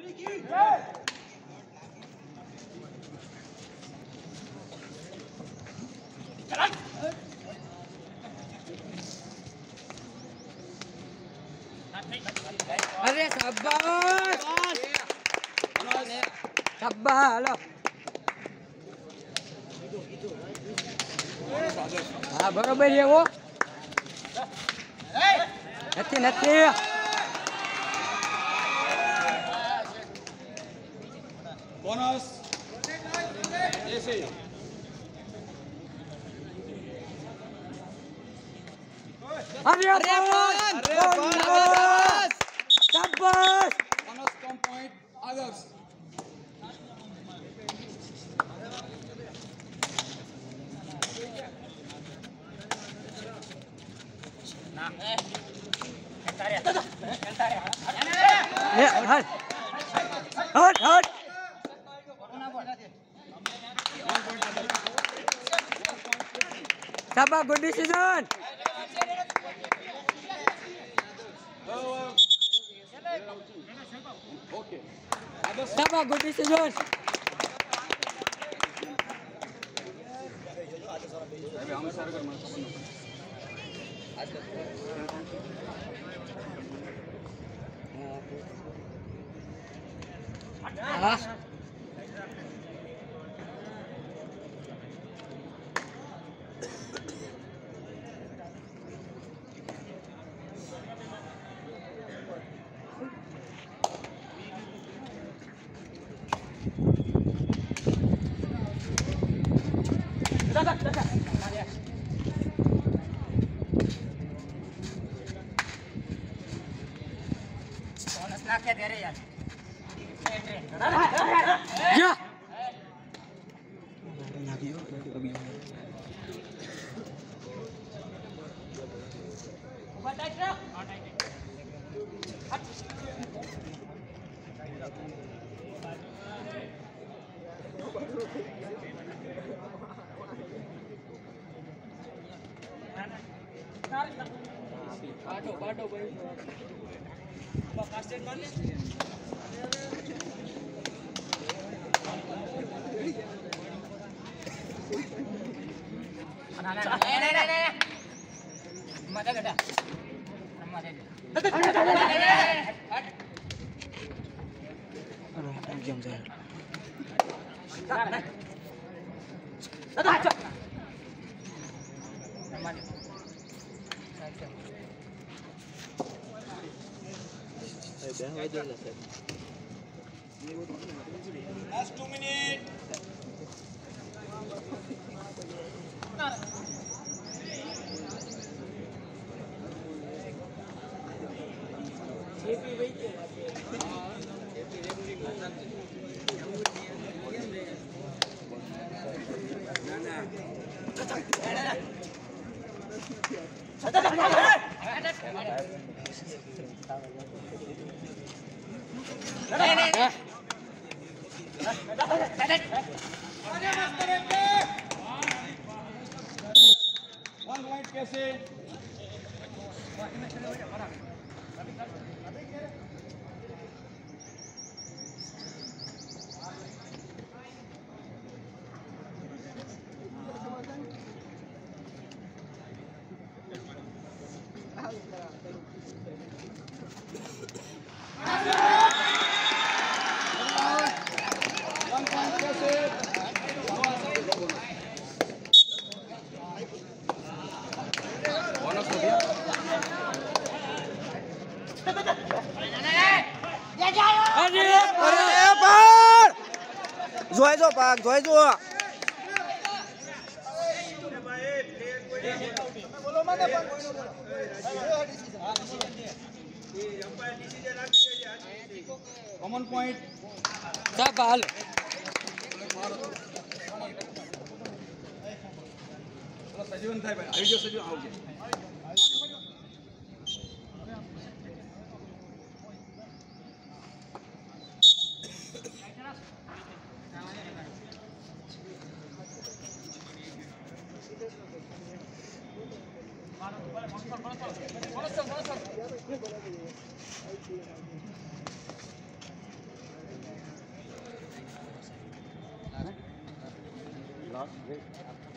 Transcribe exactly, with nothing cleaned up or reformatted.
अरे शाबाश शाबाश लो हाँ बरोबर है वो नथी नथी बोनस ऐसे अरे अरे शाबाश शाबाश बोनस कम पॉइंट आदर्श ना खेलता रे खेलता रे ये हट हट हट शाबाश गुड डिसीजन ओके शाबाश गुड डिसीजन अबे हम सारे कर मत हाँ क्या दे रहे यार या बाटो बाटो भाई कास्टेड कर ले नहीं नहीं नहीं मजा बेटा मजा दे अरे गेम जाए दादा अच्छा Last two minutes. नहीं नहीं One point कैसे? One point कैसे? बोनस हो गया। अरे अरे पर जोय जो पाक जोय जो कॉमन पॉइंट शाबाश सजीवन था भाई आइडिया सजीवन आओगे हाँ